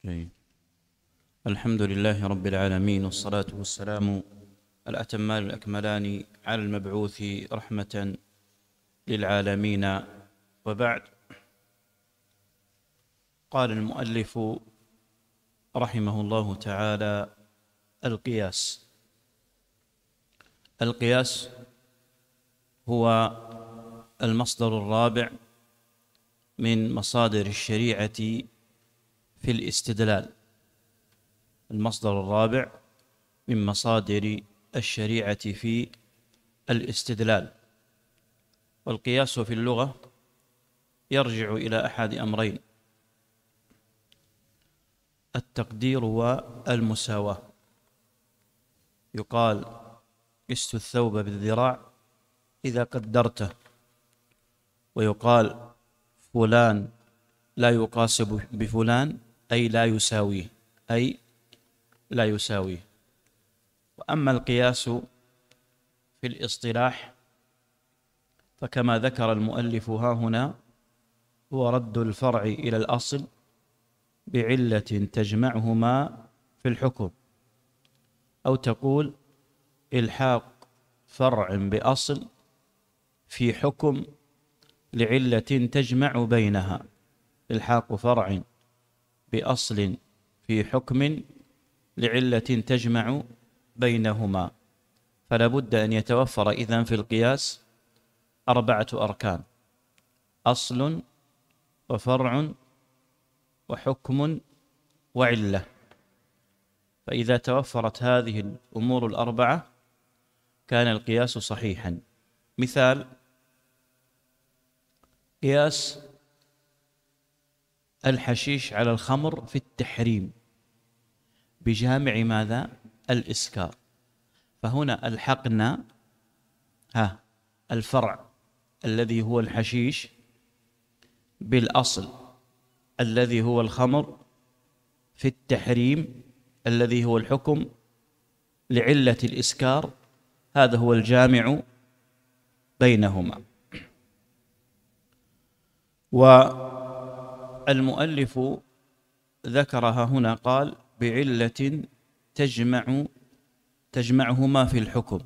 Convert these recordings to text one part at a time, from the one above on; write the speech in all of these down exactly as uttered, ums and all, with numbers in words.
جيد. الحمد لله رب العالمين، والصلاة والسلام الأتمان الأكملان على المبعوث رحمة للعالمين، وبعد. قال المؤلف رحمه الله تعالى: القياس. القياس هو المصدر الرابع من مصادر الشريعة في الاستدلال. المصدر الرابع من مصادر الشريعة في الاستدلال. والقياس في اللغة يرجع إلى أحد أمرين: التقدير والمساواة. يقال: قست الثوب بالذراع إذا قدرته. ويقال: فلان لا يقاس بفلان، أي لا يساويه، أي لا يساويه. وأما القياس في الاصطلاح فكما ذكر المؤلف ها هنا هو رد الفرع إلى الأصل بعلة تجمعهما في الحكم، أو تقول إلحاق فرع بأصل في حكم لعلة تجمع بينها. إلحاق فرع بأصل في حكم لعلة تجمع بينهما. فلا بد أن يتوفر إذن في القياس أربعة أركان: أصل وفرع وحكم وعلة. فإذا توفرت هذه الأمور الأربعة كان القياس صحيحا. مثال: قياس الحشيش على الخمر في التحريم بجامع ماذا؟ الإسكار. فهنا ألحقنا ها الفرع الذي هو الحشيش بالأصل الذي هو الخمر في التحريم الذي هو الحكم لعلة الإسكار. هذا هو الجامع بينهما. والمؤلف ذكرها هنا، قال: بعلة تجمع تجمعهما في الحكم.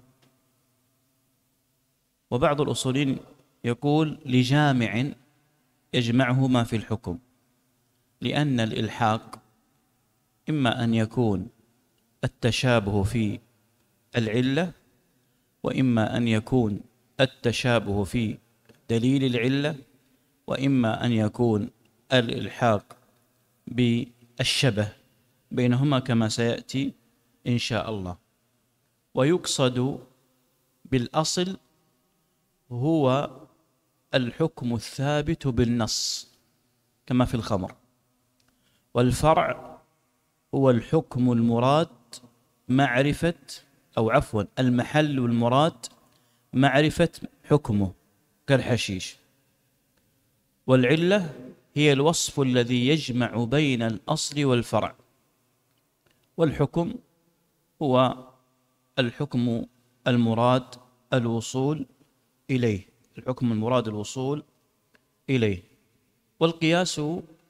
وبعض الأصوليين يقول: لجامع يجمعهما في الحكم، لأن الإلحاق إما أن يكون التشابه في العلة، وإما أن يكون التشابه في دليل العلة، وإما أن يكون الإلحاق بالشبه بينهما كما سيأتي إن شاء الله. ويقصد بالأصل هو الحكم الثابت بالنص كما في الخمر، والفرع هو الحكم المراد معرفة أو عفوا المحل المراد معرفة حكمه كالحشيش. والعلة هي الوصف الذي يجمع بين الأصل والفرع. والحكم هو الحكم المراد الوصول إليه، الحكم المراد الوصول إليه. والقياس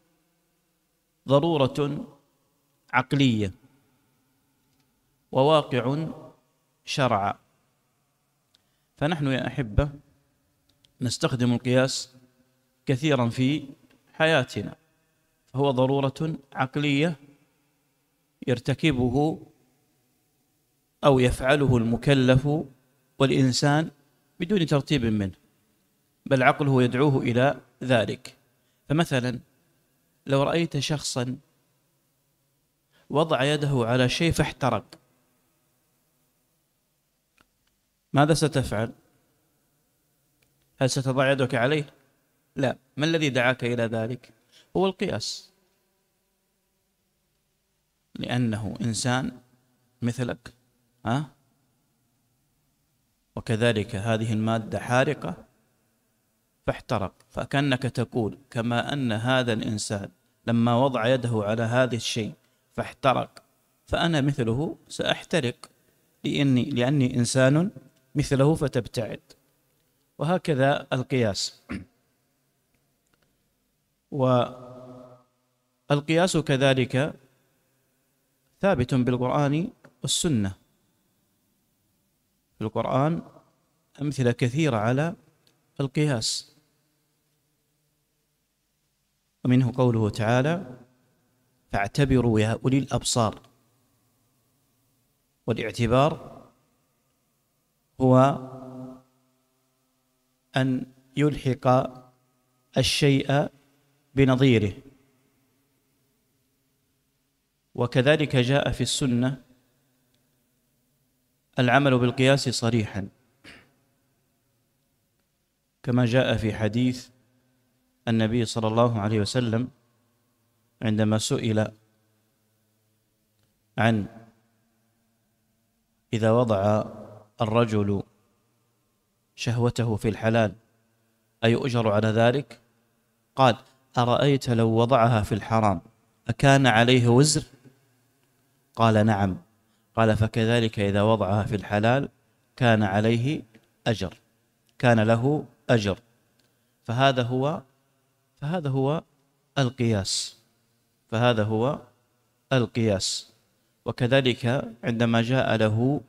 ضرورة عقلية وواقع شرعا. فنحن يا أحبة نستخدم القياس كثيرا في حياتنا، فهو ضرورة عقلية يرتكبه أو يفعله المكلف والإنسان بدون ترتيب منه، بل عقله يدعوه إلى ذلك. فمثلا لو رأيت شخصا وضع يده على شيء فاحترق، ماذا ستفعل؟ هل ستضع يدك عليه؟ لا. ما الذي دعاك إلى ذلك؟ هو القياس، لأنه إنسان مثلك، ها؟ وكذلك هذه المادة حارقة فاحترق، فكأنك تقول كما أن هذا الإنسان لما وضع يده على هذا الشيء فاحترق فأنا مثله سأحترق، لأني, لأني إنسان مثله فتبتعد. وهكذا القياس. والقياس كذلك ثابت بالقرآن والسنة. في القرآن أمثلة كثيرة على القياس، ومنه قوله تعالى: فاعتبروا يا أولي الأبصار. والاعتبار هو أن يلحق الشيء بنظيره. وكذلك جاء في السنة العمل بالقياس صريحا، كما جاء في حديث النبي صلى الله عليه وسلم عندما سئل عن إذا وضع الرجل شهوته في الحلال أيؤجر على ذلك؟ قال: أرأيت لو وضعها في الحرام أكان عليه وزر؟ قال: نعم. قال: فكذلك إذا وضعها في الحلال كان عليه أجر، كان له أجر. فهذا هو فهذا هو القياس فهذا هو القياس. وكذلك عندما جاء له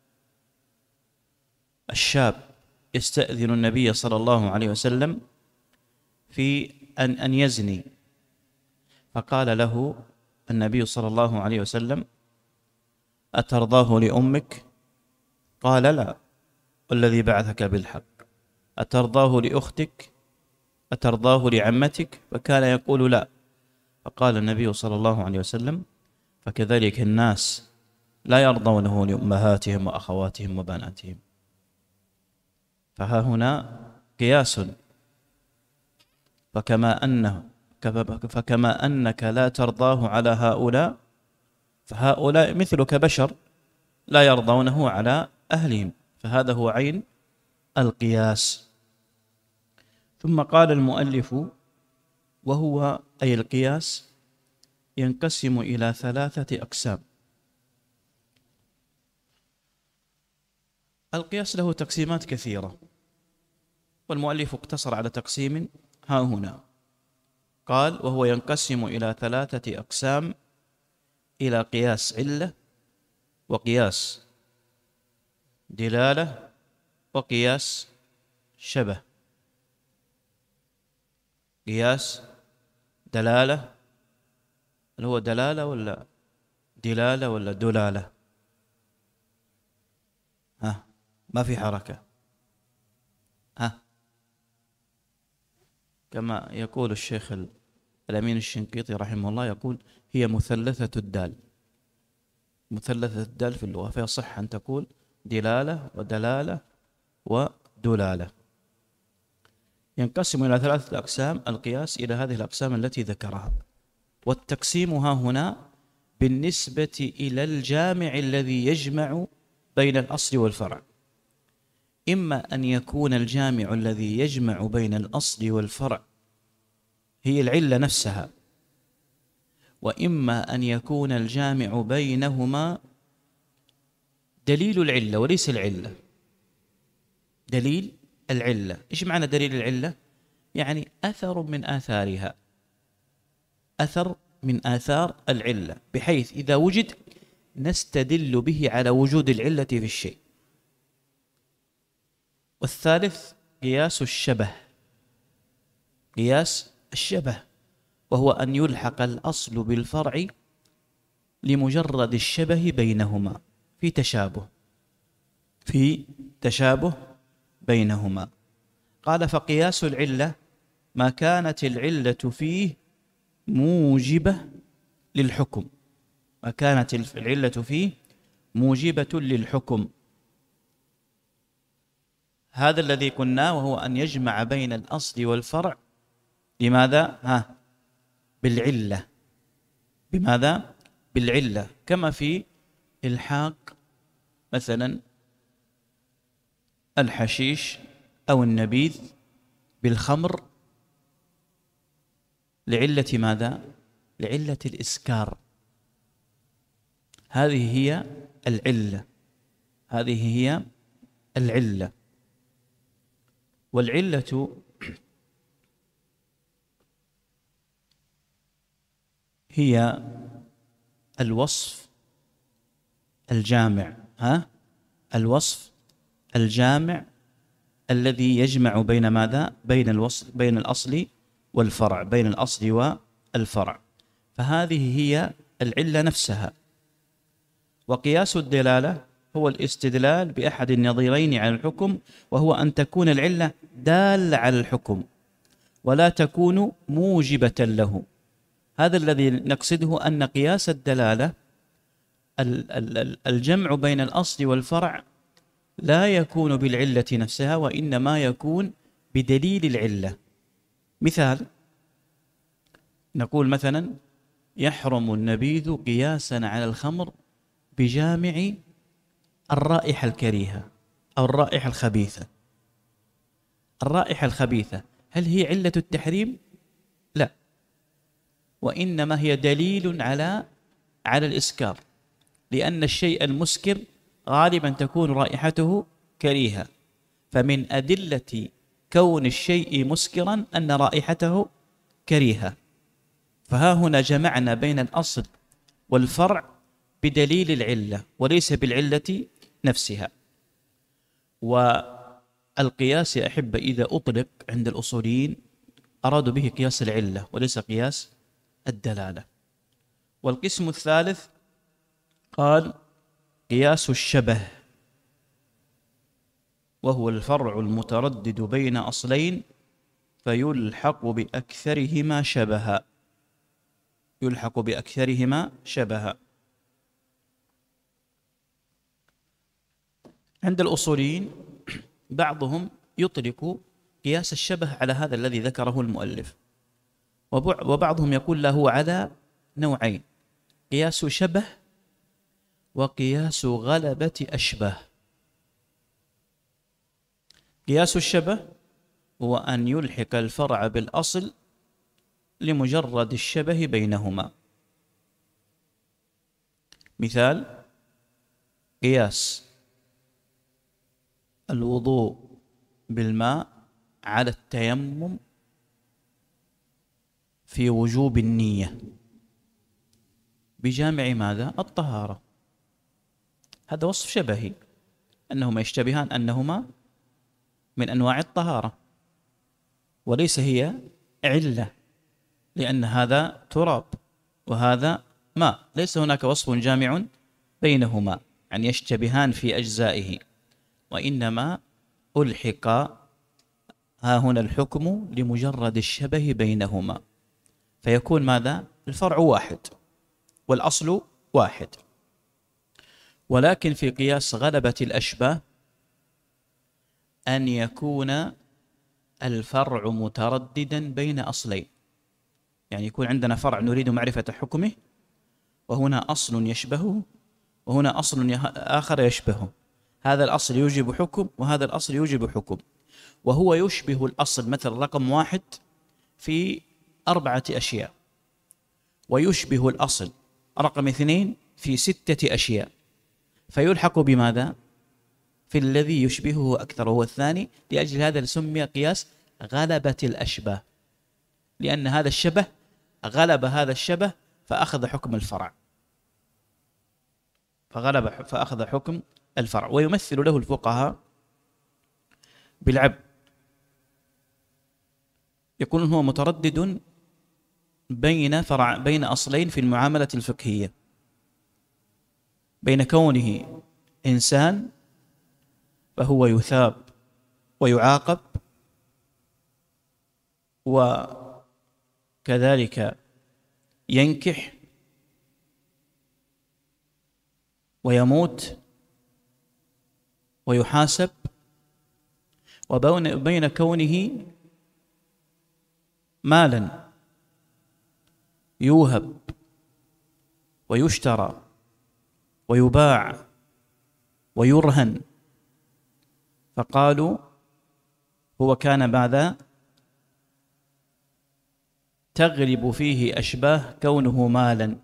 الشاب يستأذن النبي صلى الله عليه وسلم في أن أن يزني، فقال له النبي صلى الله عليه وسلم: أترضاه لأمك؟ قال: لا، والذي بعثك بالحق. أترضاه لأختك؟ أترضاه لعمتك؟ فكان يقول: لا. فقال النبي صلى الله عليه وسلم: فكذلك الناس لا يرضونه لأمهاتهم وأخواتهم وبناتهم. فها هنا قياس. فكما أنه فكما أنك لا ترضاه على هؤلاء، فهؤلاء مثلك بشر لا يرضونه على أهلهم. فهذا هو عين القياس. ثم قال المؤلف: وهو أي القياس ينقسم إلى ثلاثة أقسام. القياس له تقسيمات كثيرة، والمؤلف اقتصر على تقسيم ها هنا. قال: وهو ينقسم إلى ثلاثة أقسام: إلى قياس علة، وقياس دلالة، وقياس شبه. قياس دلالة، اللي هو دلالة ولا دلالة ولا دلالة؟ ها، ما في حركة. ها، كما يقول الشيخ الأمين الشنقيطي رحمه الله، يقول: هي مثلثة الدال. مثلثة الدال في اللغة، فيصح أن تقول دلالة ودلالة ودلالة. ينقسم إلى ثلاثة أقسام القياس، إلى هذه الأقسام التي ذكرها. والتقسيم ها هنا بالنسبة إلى الجامع الذي يجمع بين الأصل والفرع. إما أن يكون الجامع الذي يجمع بين الأصل والفرع هي العلة نفسها، وإما أن يكون الجامع بينهما دليل العلة وليس العلة. دليل العلة، إيش معنى دليل العلة؟ يعني أثر من آثارها، أثر من آثار العلة، بحيث إذا وجد نستدل به على وجود العلة في الشيء. والثالث قياس الشبه. قياس الشبه وهو أن يلحق الأصل بالفرع لمجرد الشبه بينهما، في تشابه في تشابه بينهما. قال: فقياس العلة ما كانت العلة فيه موجبة للحكم، ما كانت العلة فيه موجبة للحكم. هذا الذي قلناه، وهو أن يجمع بين الأصل والفرع. لماذا؟ ها، بالعلة. بماذا؟ بالعلة. كما في إلحاق مثلا الحشيش أو النبيذ بالخمر لعلة ماذا؟ لعلة الإسكار. هذه هي العلة، هذه هي العلة. والعلة هي الوصف الجامع، ها الوصف الجامع الذي يجمع بين ماذا؟ بين الوصف بين الأصل والفرع، بين الأصل والفرع. فهذه هي العلة نفسها. وقياس الدلالة هو الاستدلال بأحد النظيرين على الحكم، وهو أن تكون العلة دالة على الحكم ولا تكون موجبة له. هذا الذي نقصده، أن قياس الدلالة الجمع بين الأصل والفرع لا يكون بالعلة نفسها، وإنما يكون بدليل العلة. مثال، نقول مثلا يحرم النبيذ قياسا على الخمر بجامع الرائحة الكريهة أو الرائحة الخبيثة. الرائحة الخبيثة هل هي علة التحريم؟ لا، وإنما هي دليل على على الإسكار، لأن الشيء المسكر غالبا تكون رائحته كريهة، فمن أدلة كون الشيء مسكرا أن رائحته كريهة. فها هنا جمعنا بين الأصل والفرع بدليل العلة وليس بالعلة نفسها. والقياس يا أحبة إذا أطلق عند الأصوليين أرادوا به قياس العلة وليس قياس الدلالة. والقسم الثالث قال قياس الشبه، وهو الفرع المتردد بين أصلين فيلحق بأكثرهما شبها. يلحق بأكثرهما شبها. عند الأصوليين بعضهم يطلق قياس الشبه على هذا الذي ذكره المؤلف، وبعضهم يقول له على نوعين: قياس شبه وقياس غلبة أشبه. قياس الشبه هو أن يلحق الفرع بالأصل لمجرد الشبه بينهما. مثال: قياس الوضوء بالماء على التيمم في وجوب النية بجامع ماذا؟ الطهارة. هذا وصف شبهي، أنهما يشتبهان أنهما من أنواع الطهارة، وليس هي علة، لأن هذا تراب وهذا ماء، ليس هناك وصف جامع بينهما يعني يشتبهان في أجزائه، وإنما ألحق ها هنا الحكم لمجرد الشبه بينهما، فيكون ماذا؟ الفرع واحد والأصل واحد. ولكن في قياس غلبة الأشباه أن يكون الفرع مترددا بين أصلين، يعني يكون عندنا فرع نريد معرفة حكمه، وهنا أصل يشبهه وهنا أصل آخر يشبهه. هذا الأصل يوجب حكم وهذا الأصل يوجب حكم، وهو يشبه الأصل مثل رقم واحد في أربعة أشياء، ويشبه الأصل رقم اثنين في ستة أشياء، فيلحق بماذا؟ في الذي يشبهه أكثر وهو الثاني. لأجل هذا سمي قياس غلبة الأشباه، لأن هذا الشبه غلب هذا الشبه فأخذ حكم الفرع، فغلب فأخذ حكم الفرع. ويمثل له الفقهاء بالعبد، يكون هو متردد بين فرع بين أصلين في المعاملة الفقهية، بين كونه إنسان فهو يثاب ويعاقب، وكذلك ينكح ويموت ويحاسب، وبين كونه مالا يوهب ويشترى ويباع ويرهن. فقالوا هو كان بعد تغلب فيه أشباه كونه مالا،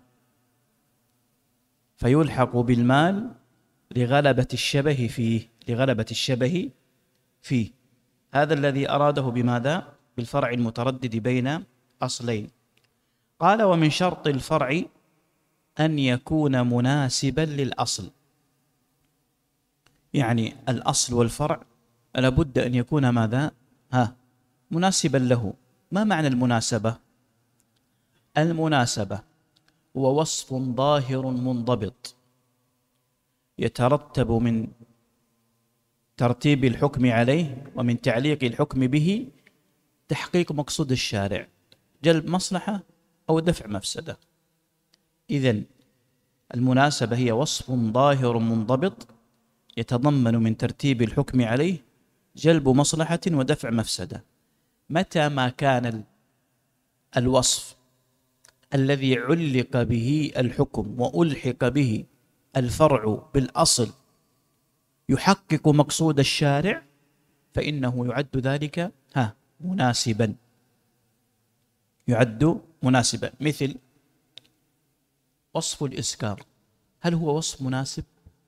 فيلحق بالمال لغلبة الشبه فيه لغلبة الشبه فيه. هذا الذي أراده بماذا؟ بالفرع المتردد بين أصلين. قال: ومن شرط الفرع أن يكون مناسبا للأصل. يعني الأصل والفرع لابد أن يكون ماذا؟ ها مناسبا له. ما معنى المناسبة؟ المناسبة هو وصف ظاهر منضبط يترتب من ترتيب الحكم عليه ومن تعليق الحكم به تحقيق مقصود الشارع، جلب مصلحة أو دفع مفسدة. إذن المناسبة هي وصف ظاهر منضبط يتضمن من ترتيب الحكم عليه جلب مصلحة ودفع مفسدة. متى ما كان الوصف الذي علق به الحكم وألحق به الفرع بالأصل يحقق مقصود الشارع فإنه يعد ذلك ها مناسبا، يعد مناسبا. مثل وصف الإسكار، هل هو وصف مناسب؟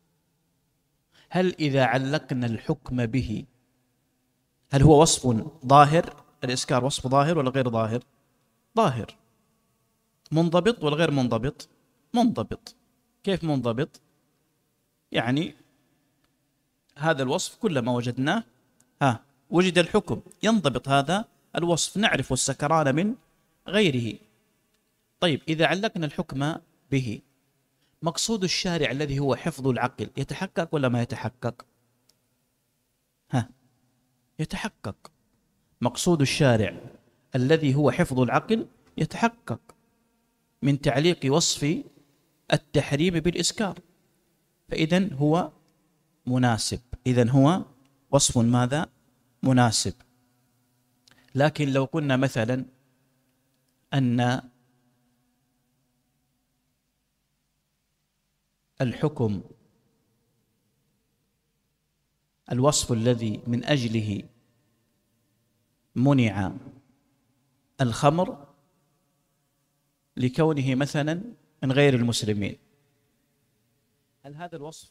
هل إذا علقنا الحكم به هل هو وصف ظاهر؟ الإسكار وصف ظاهر ولا غير ظاهر؟ ظاهر. منضبط ولا غير منضبط؟ منضبط. كيف منضبط؟ يعني هذا الوصف كلما وجدناه ها وجد الحكم، ينضبط هذا الوصف، نعرف السكران من غيره. طيب إذا علقنا الحكم به مقصود الشارع الذي هو حفظ العقل يتحقق ولا ما يتحقق؟ ها يتحقق. مقصود الشارع الذي هو حفظ العقل يتحقق من تعليق وصف التحريم بالإسكار، فإذن هو مناسب. إذن هو وصف ماذا؟ مناسب. لكن لو قلنا مثلا أن الحكم الوصف الذي من أجله منع الخمر لكونه مثلا من غير المسلمين، هل هذا الوصف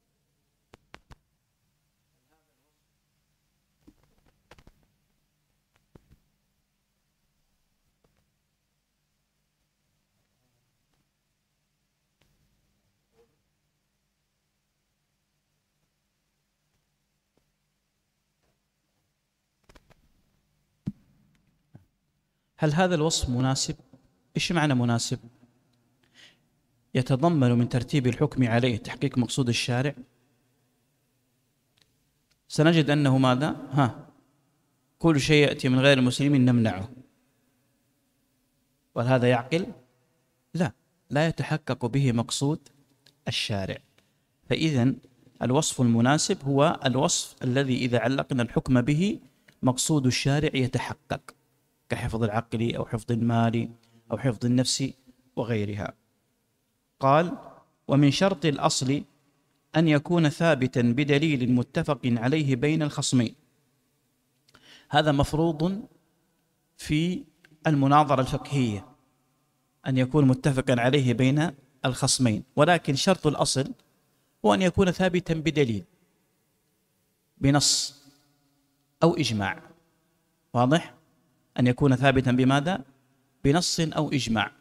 هل هذا الوصف مناسب؟ إيش معنى مناسب؟ يتضمن من ترتيب الحكم عليه تحقيق مقصود الشارع. سنجد أنه ماذا؟ ها كل شيء يأتي من غير المسلمين نمنعه، وهذا يعقل؟ لا، لا يتحقق به مقصود الشارع. فإذن الوصف المناسب هو الوصف الذي إذا علقنا الحكم به مقصود الشارع يتحقق، كحفظ العقل أو حفظ المال أو حفظ النفس وغيرها. قال: ومن شرط الأصل أن يكون ثابتا بدليل متفق عليه بين الخصمين. هذا مفروض في المناظرة الفقهية أن يكون متفقا عليه بين الخصمين، ولكن شرط الأصل هو أن يكون ثابتا بدليل، بنص أو إجماع. واضح؟ أن يكون ثابتا بماذا؟ بنص أو إجماع.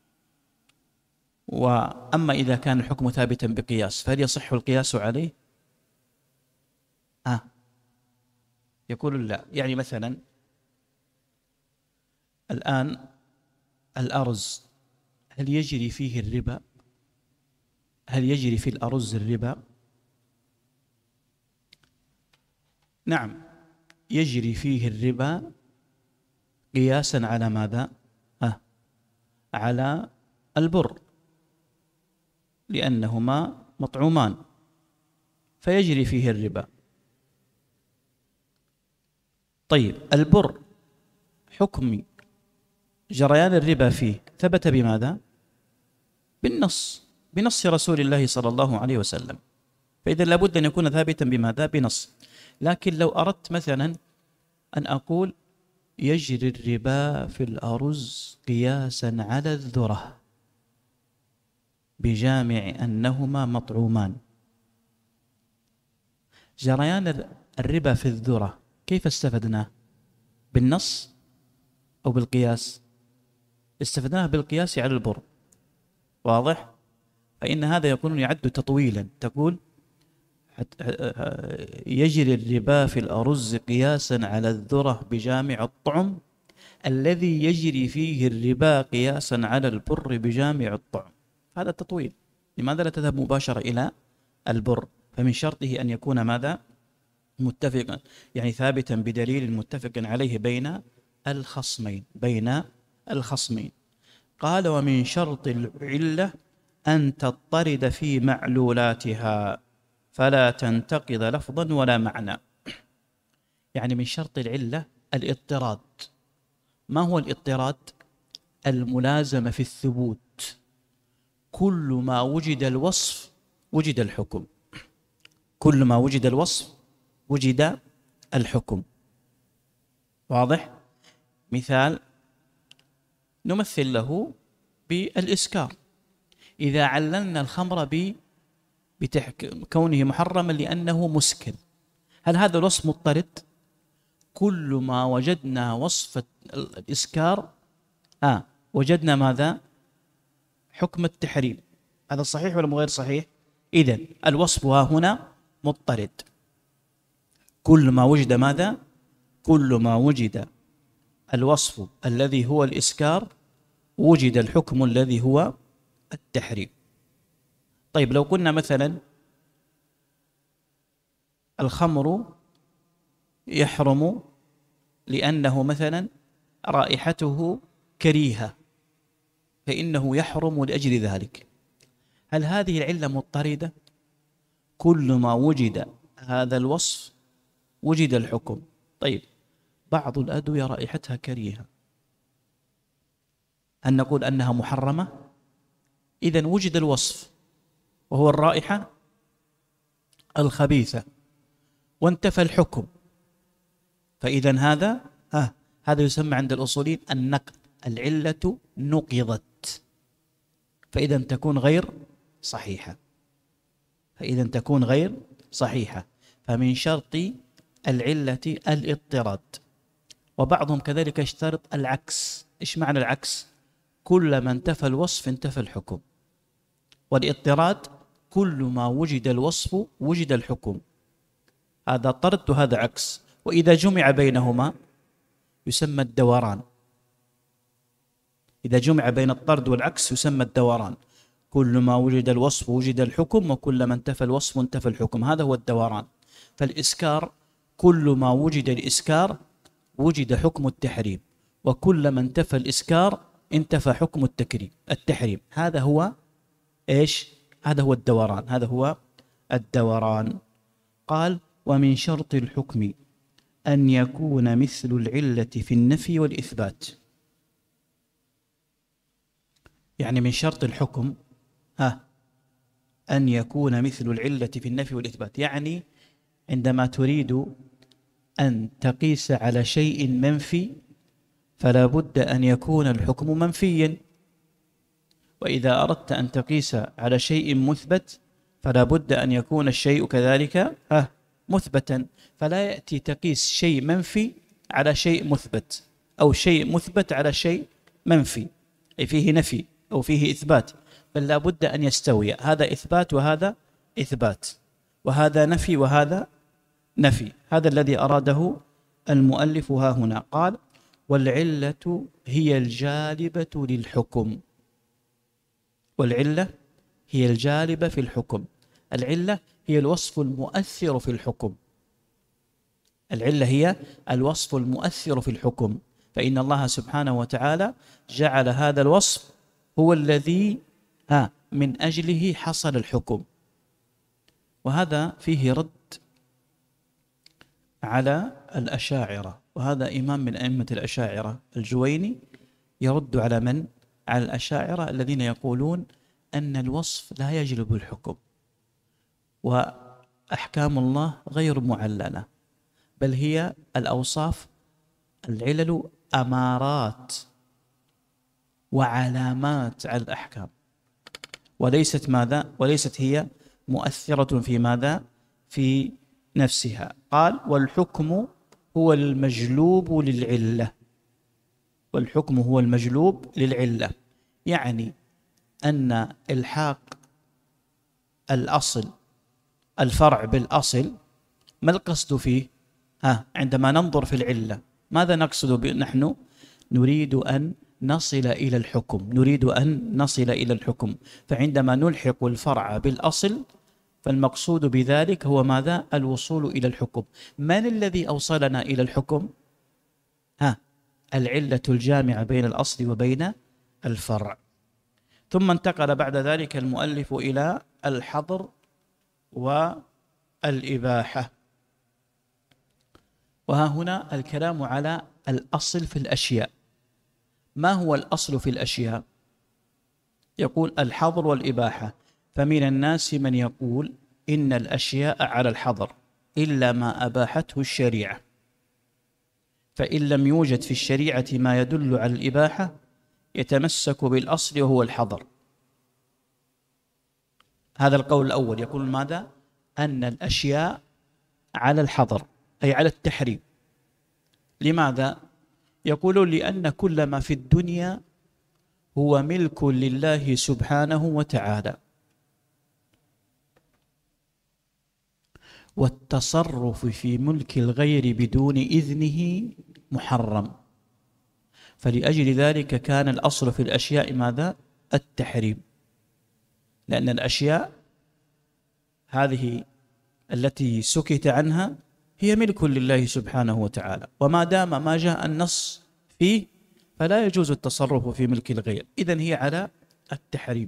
وأما إذا كان الحكم ثابتا بقياس فهل يصح القياس عليه؟ آه. يقول لا. يعني مثلا الآن الأرز هل يجري فيه الربا؟ هل يجري في الأرز الربا؟ نعم، يجري فيه الربا قياسا على ماذا؟ آه. على البر، لأنهما مطعومان فيجري فيه الربا. طيب البر حكم جريان الربا فيه ثبت بماذا؟ بالنص، بنص رسول الله صلى الله عليه وسلم، فإذا لابد أن يكون ثابتا بماذا؟ بنص. لكن لو أردت مثلا أن أقول يجري الربا في الأرز قياسا على الذرة بجامع أنهما مطعومان، جريان الربا في الذرة كيف استفدناه؟ بالنص أو بالقياس؟ استفدناه بالقياس على البر. واضح؟ فإن هذا يكون يعد تطويلا. تقول يجري الربا في الأرز قياسا على الذرة بجامع الطعم الذي يجري فيه الربا قياسا على البر بجامع الطعم. هذا التطويل. لماذا لا تذهب مباشرة إلى البر؟ فمن شرطه أن يكون ماذا؟ متفقا، يعني ثابتا بدليل متفق عليه بين الخصمين بين الخصمين. قال: ومن شرط العلة أن تضطرد في معلولاتها فلا تنتقض لفظا ولا معنى. يعني من شرط العلة الاضطراد. ما هو الاضطراد؟ الملازمة في الثبوت. كل ما وجد الوصف وجد الحكم، كل ما وجد الوصف وجد الحكم. واضح؟ مثال نمثل له بالإسكار. إذا عللنا الخمر بكونه محرما لأنه مسكر، هل هذا الوصف مضطرد؟ كل ما وجدنا وصف الإسكار آه وجدنا ماذا؟ حكم التحريم. هذا صحيح ولا غير صحيح؟ إذن الوصف ها هنا مضطرد. كل ما وجد ماذا؟ كل ما وجد الوصف الذي هو الإسكار وجد الحكم الذي هو التحريم. طيب لو قلنا مثلا الخمر يحرم لأنه مثلا رائحته كريهة، فإنه يحرم لأجل ذلك، هل هذه العلة مضطردة؟ كل ما وجد هذا الوصف وجد الحكم. طيب بعض الأدوية رائحتها كريهة، هل نقول أنها محرمة؟ إذن وجد الوصف وهو الرائحة الخبيثة وانتفى الحكم، فإذن هذا ها هذا يسمى عند الأصوليين النقض. العلة نقضت، فإذا تكون غير صحيحة، فإذا تكون غير صحيحة. فمن شرط العلة الاضطراد. وبعضهم كذلك يشترط العكس. إيش معنى العكس؟ كلما انتفى الوصف انتفى الحكم. والاضطراد كل ما وجد الوصف وجد الحكم. هذا طرد وهذا عكس، وإذا جمع بينهما يسمى الدوران. إذا جمع بين الطرد والعكس يسمى الدوران. كل ما وجد الوصف وجد الحكم، وكلما انتفى الوصف انتفى الحكم. هذا هو الدوران. فالإسكار كل ما وجد الإسكار وجد حكم التحريم، وكلما انتفى الإسكار انتفى حكم التكريم التحريم. هذا هو إيش؟ هذا هو الدوران. هذا هو الدوران. قال: ومن شرط الحكم أن يكون مثل العلة في النفي والإثبات. يعني من شرط الحكم ها أن يكون مثل العلة في النفي والإثبات. يعني عندما تريد أن تقيس على شيء منفي فلا بد أن يكون الحكم منفيا، وإذا أردت أن تقيس على شيء مثبت فلا بد أن يكون الشيء كذلك ها مثبتا. فلا يأتي تقيس شيء منفي على شيء مثبت، أو شيء مثبت على شيء منفي، أي فيه نفي أو فيه إثبات، بل لا بد أن يستوي. هذا إثبات وهذا إثبات، وهذا نفي وهذا نفي. هذا الذي أراده المؤلف ها هنا. قال: والعلة هي الجالبة للحكم. والعلة هي الجالبة في الحكم. العلة هي الوصف المؤثر في الحكم. العلة هي الوصف المؤثر في الحكم، فإن الله سبحانه وتعالى جعل هذا الوصف هو الذي ها من أجله حصل الحكم. وهذا فيه رد على الأشاعرة، وهذا إمام من أئمة الأشاعرة الجويني يرد على من؟ على الأشاعرة الذين يقولون أن الوصف لا يجلب الحكم، وأحكام الله غير معللة، بل هي الأوصاف العلل أمارات وعلامات على الأحكام، وليست ماذا؟ وليست هي مؤثرة في ماذا؟ في نفسها. قال: والحكم هو المجلوب للعلة. والحكم هو المجلوب للعلة، يعني أن الحاق الأصل الفرع بالأصل، ما القصد فيه؟ ها عندما ننظر في العلة ماذا نقصد؟ نحن نريد أن نصل إلى الحكم، نريد أن نصل إلى الحكم. فعندما نلحق الفرع بالأصل فالمقصود بذلك هو ماذا؟ الوصول إلى الحكم. من الذي أوصلنا إلى الحكم؟ ها العلة الجامعة بين الأصل وبين الفرع. ثم انتقل بعد ذلك المؤلف إلى الحظر والإباحة. وها هنا الكلام على الأصل في الأشياء. ما هو الأصل في الأشياء؟ يقول الحظر والإباحة. فمن الناس من يقول إن الأشياء على الحظر إلا ما أباحته الشريعة، فإن لم يوجد في الشريعة ما يدل على الإباحة يتمسك بالأصل وهو الحظر. هذا القول الأول يقول ماذا؟ أن الأشياء على الحظر أي على التحريم. لماذا؟ يقولون لأن كل ما في الدنيا هو ملك لله سبحانه وتعالى، والتصرف في ملك الغير بدون إذنه محرم. فلأجل ذلك كان الأصل في الأشياء ماذا؟ التحريم، لأن الأشياء هذه التي سكت عنها هي ملك لله سبحانه وتعالى، وما دام ما جاء النص فيه فلا يجوز التصرف في ملك الغير، إذن هي على التحريم.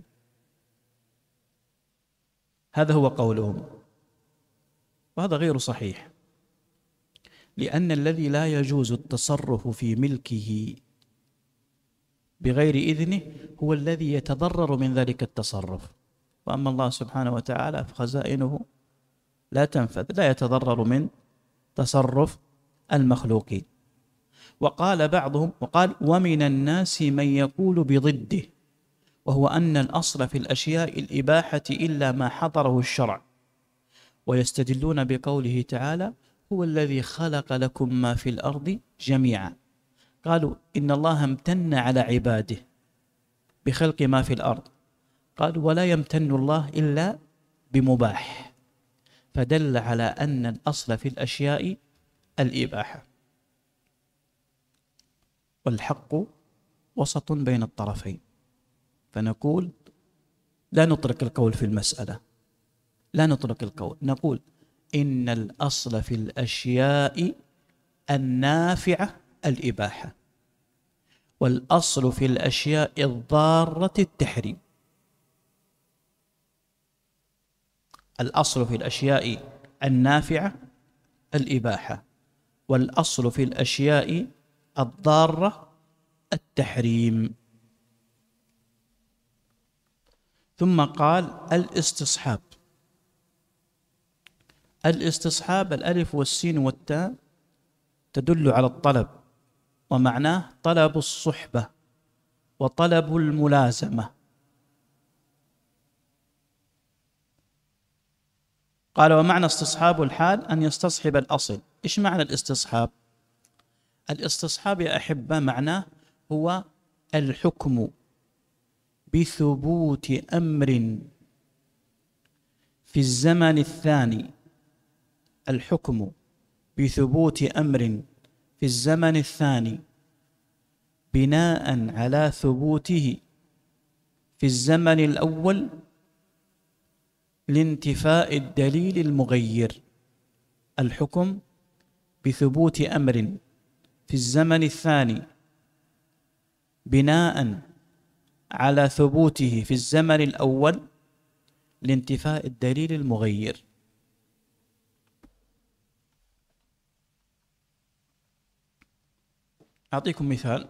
هذا هو قولهم، وهذا غير صحيح، لأن الذي لا يجوز التصرف في ملكه بغير إذنه هو الذي يتضرر من ذلك التصرف، وأما الله سبحانه وتعالى فخزائنه لا تنفذ، لا يتضرر من تصرف المخلوقين. وقال بعضهم وقال ومن الناس من يقول بضده، وهو أن الأصل في الأشياء الإباحة إلا ما حضره الشرع، ويستدلون بقوله تعالى هو الذي خلق لكم ما في الأرض جميعا. قالوا إن الله امتن على عباده بخلق ما في الأرض، قالوا ولا يمتن الله إلا بمباح، فدل على أن الأصل في الأشياء الإباحة. والحق وسط بين الطرفين، فنقول لا نطلق القول في المسألة، لا نطلق القول، نقول إن الأصل في الأشياء النافعة الإباحة، والأصل في الأشياء الضارة التحريم. الأصل في الأشياء النافعة الإباحة، والأصل في الأشياء الضارة التحريم. ثم قال الاستصحاب. الاستصحاب الألف والسين والتاء تدل على الطلب، ومعناه طلب الصحبة وطلب الملازمة. قال ومعنى استصحاب الحال أن يستصحب الأصل. إيش معنى الاستصحاب؟ الاستصحاب يا أحبة معناه هو الحكم بثبوت أمر في الزمن الثاني، الحكم بثبوت أمر في الزمن الثاني بناء على ثبوته في الزمن الأول لانتفاء الدليل المغير. الحكم بثبوت أمر في الزمن الثاني بناء على ثبوته في الزمن الأول لانتفاء الدليل المغير. أعطيكم مثال.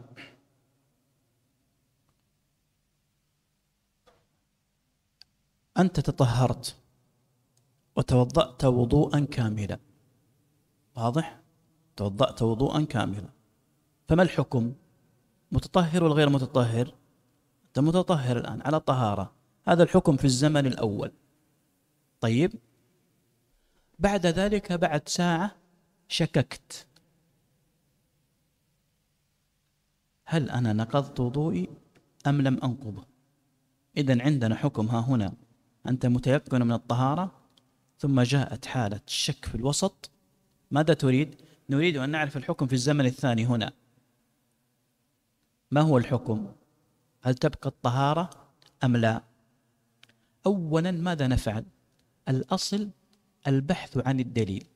أنت تطهرت وتوضأت وضوءا كاملا، واضح؟ توضأت وضوءا كاملا، فما الحكم؟ متطهر ولا غير متطهر؟ أنت متطهر الآن على طهارة، هذا الحكم في الزمن الأول. طيب بعد ذلك بعد ساعة شككت، هل أنا نقضت وضوئي أم لم أنقضه؟ إذن عندنا حكم ها هنا، أنت متيقن من الطهارة ثم جاءت حالة الشك في الوسط، ماذا تريد؟ نريد أن نعرف الحكم في الزمن الثاني هنا. ما هو الحكم؟ هل تبقى الطهارة أم لا؟ أولا ماذا نفعل؟ الأصل البحث عن الدليل.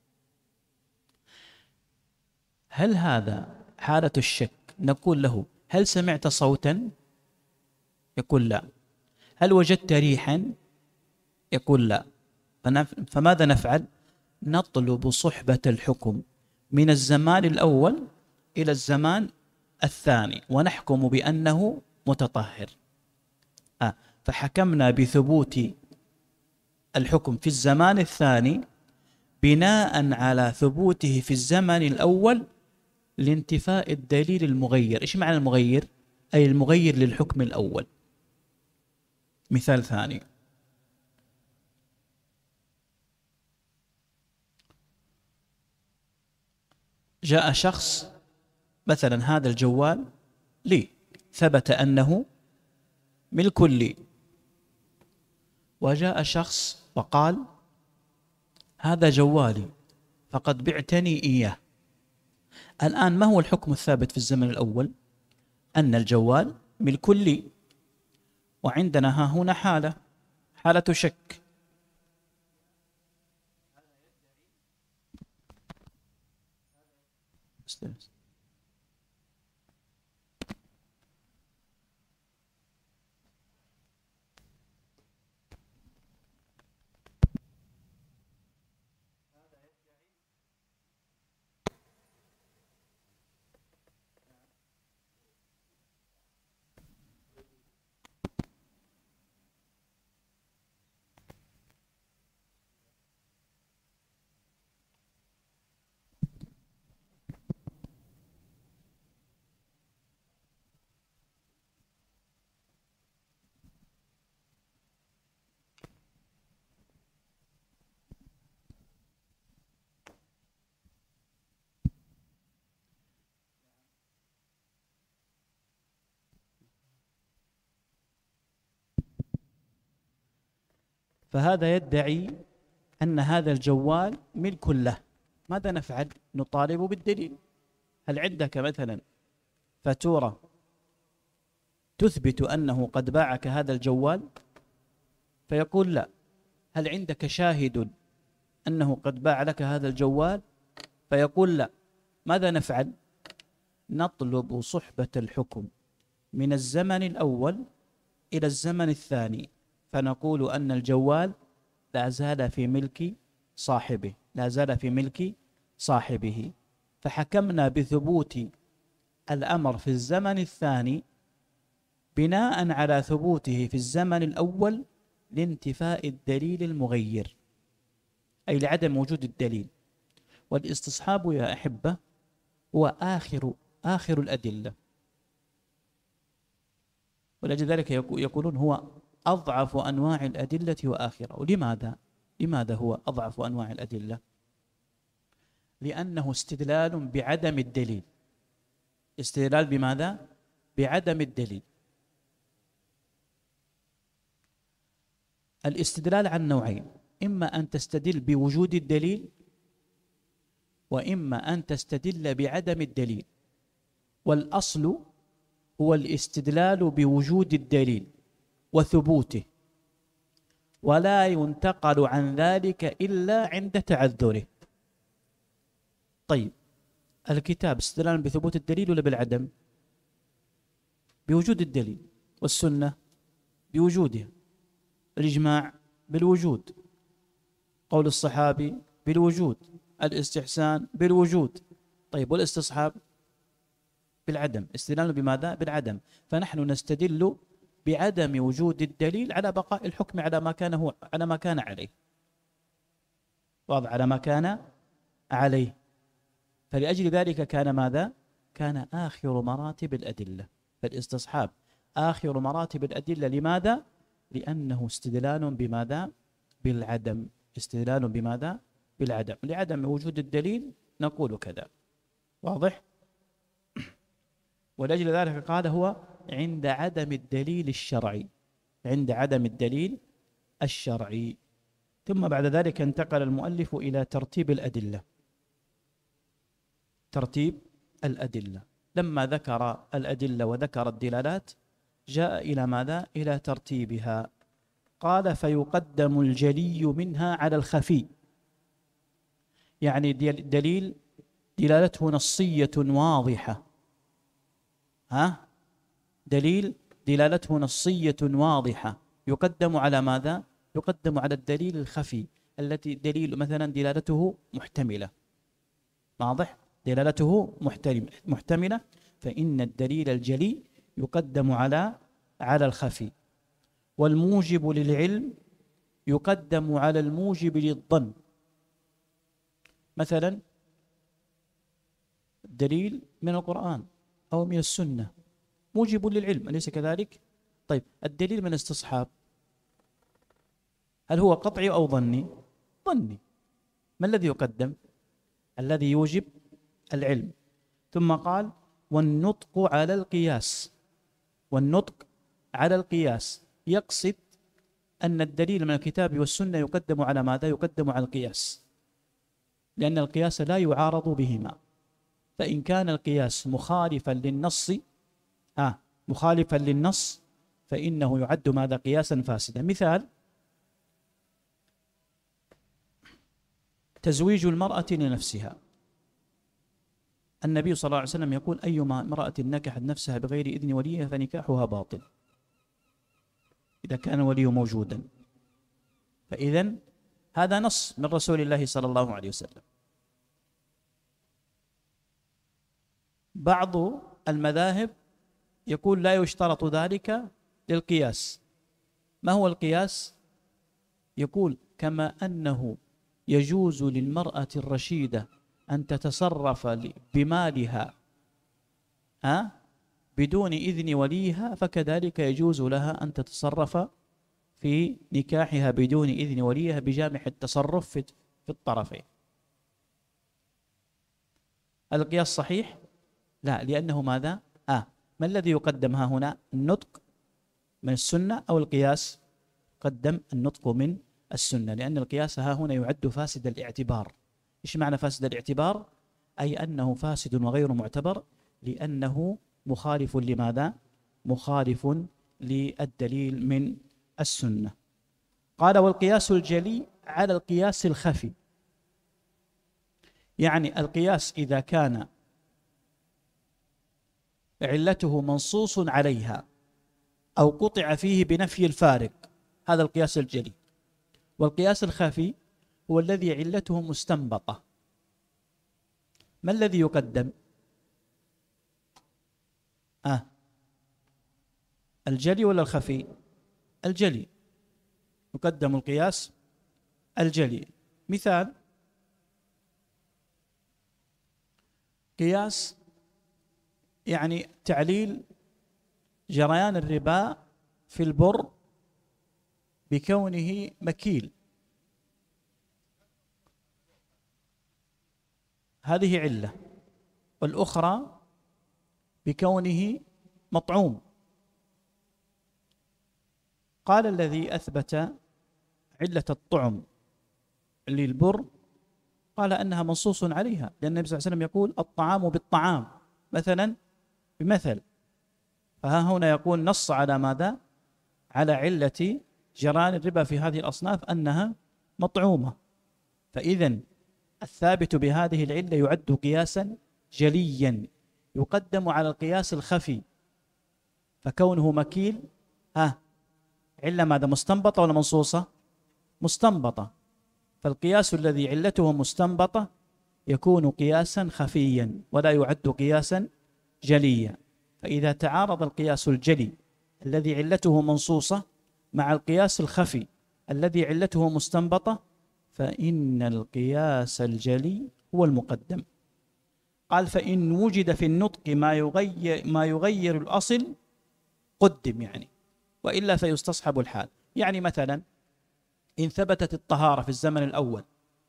هل هذا حالة الشك؟ نقول له هل سمعت صوتا؟ يقول لا. هل وجدت ريحا؟ يقول لا. فماذا نفعل؟ نطلب صحبة الحكم من الزمان الأول إلى الزمان الثاني ونحكم بأنه متطهر. آه فحكمنا بثبوت الحكم في الزمان الثاني بناء على ثبوته في الزمن الأول لانتفاء الدليل المغير. إيش معنى المغير؟ أي المغير للحكم الأول. مثال ثاني: جاء شخص مثلا، هذا الجوال لي، ثبت أنه ملك لي. وجاء شخص وقال هذا جوالي فقد بعتني إياه. الآن ما هو الحكم الثابت في الزمن الأول؟ أن الجوال ملك لي. وعندنا ها هنا حالة حالة شك. فهذا يدعي أن هذا الجوال ملك له. ماذا نفعل؟ نطالب بالدليل. هل عندك مثلا فاتورة تثبت أنه قد باعك هذا الجوال؟ فيقول لا. هل عندك شاهد أنه قد باع لك هذا الجوال؟ فيقول لا. ماذا نفعل؟ نطلب صحبة الحكم من الزمن الأول إلى الزمن الثاني، فنقول أن الجوال لا زال في ملك صاحبه، لا زال في ملك صاحبه. فحكمنا بثبوت الأمر في الزمن الثاني بناء على ثبوته في الزمن الأول لانتفاء الدليل المغير، أي لعدم وجود الدليل. والاستصحاب يا أحبة هو آخر آخر الأدلة، ولأجل ذلك يقولون هو أضعف أنواع الأدلة وآخرة. ولماذا؟ لماذا هو أضعف أنواع الأدلة؟ لأنه استدلال بعدم الدليل. استدلال بماذا؟ بعدم الدليل. الاستدلال عن نوعين: إما أن تستدل بوجود الدليل، وإما أن تستدل بعدم الدليل. والأصل هو الاستدلال بوجود الدليل وثبوته، ولا ينتقل عن ذلك إلا عند تعذره. طيب، الكتاب استدلال بثبوت الدليل ولا بالعدم؟ بوجود الدليل. والسنة بوجودها. الإجماع بالوجود. قول الصحابي بالوجود. الاستحسان بالوجود. طيب، والاستصحاب بالعدم. استدلال بماذا؟ بالعدم. فنحن نستدل بعدم وجود الدليل على بقاء الحكم على ما كان هو على ما كان عليه. واضح؟ على ما كان عليه. فلأجل ذلك كان ماذا؟ كان آخر مراتب الأدلة. فالاستصحاب آخر مراتب الأدلة. لماذا؟ لأنه استدلال بماذا؟ بالعدم. استدلال بماذا؟ بالعدم. لعدم وجود الدليل نقول كذا. واضح؟ ولأجل ذلك قال هو عند عدم الدليل الشرعي. عند عدم الدليل الشرعي. ثم بعد ذلك انتقل المؤلف إلى ترتيب الأدلة. ترتيب الأدلة لما ذكر الأدلة وذكر الدلالات جاء إلى ماذا؟ إلى ترتيبها. قال فيقدم الجلي منها على الخفي، يعني دليل دلالته نصية واضحة، ها دليل دلالته نصية واضحة يقدم على ماذا؟ يقدم على الدليل الخفي التي دليل مثلا دلالته محتملة، واضح؟ دلالته محتملة، فإن الدليل الجلي يقدم على على الخفي. والموجب للعلم يقدم على الموجب للظن. مثلا الدليل من القرآن أو من السنة موجب للعلم، أليس كذلك؟ طيب الدليل من الاستصحاب هل هو قطعي أو ظني؟ ظني. ما الذي يقدم؟ الذي يوجب العلم. ثم قال والنطق على القياس. والنطق على القياس يقصد أن الدليل من الكتاب والسنة يقدم على ماذا؟ يقدم على القياس، لأن القياس لا يعارض بهما. فإن كان القياس مخالفا للنص آه مخالفا للنص فإنه يعد ماذا؟ قياسا فاسدا. مثال تزويج المرأة لنفسها. النبي صلى الله عليه وسلم يقول أيما امرأة نكحت نفسها بغير إذن وليها فنكاحها باطل إذا كان ولي موجودا. فإذن هذا نص من رسول الله صلى الله عليه وسلم. بعض المذاهب يقول لا يشترط ذلك للقياس. ما هو القياس؟ يقول كما أنه يجوز للمرأة الرشيدة أن تتصرف بمالها أه؟ بدون إذن وليها، فكذلك يجوز لها أن تتصرف في نكاحها بدون إذن وليها بجامع التصرف في الطرفين. القياس صحيح؟ لا، لأنه ماذا؟ آه ما الذي يقدم ها هنا؟ النطق من السنة أو القياس؟ قدم النطق من السنة، لأن القياس ها هنا يعد فاسد الاعتبار. إيش معنى فاسد الاعتبار؟ أي أنه فاسد وغير معتبر، لأنه مخالف لماذا؟ مخالف للدليل من السنة. قال والقياس الجلي على القياس الخفي، يعني القياس إذا كان علته منصوص عليها أو قطع فيه بنفي الفارق، هذا القياس الجلي. والقياس الخفي هو الذي علته مستنبطة. ما الذي يقدم؟ آه الجلي ولا الخفي؟ الجلي. يقدم القياس الجلي. مثال قياس يعني تعليل جريان الربا في البر بكونه مكيل، هذه علة، والأخرى بكونه مطعوم. قال الذي أثبت علة الطعم للبر قال أنها منصوص عليها، لأن النبي صلى الله عليه وسلم يقول الطعام بالطعام مثلا بمثل، فها هنا يقول نص على ماذا؟ على علة جريان الربا في هذه الأصناف أنها مطعومة. فإذن الثابت بهذه العلة يعد قياسا جليا يقدم على القياس الخفي، فكونه مكيل ها علة ماذا؟ مستنبطة ولا منصوصة؟ مستنبطة. فالقياس الذي علته مستنبطة يكون قياسا خفيا ولا يعد قياسا جليا. فإذا تعارض القياس الجلي الذي علته منصوصة مع القياس الخفي الذي علته مستنبطة فإن القياس الجلي هو المقدم. قال فإن وجد في النطق ما يغير, ما يغير الأصل قدم، يعني وإلا فيستصحب الحال. يعني مثلا إن ثبتت الطهارة في الزمن الأول،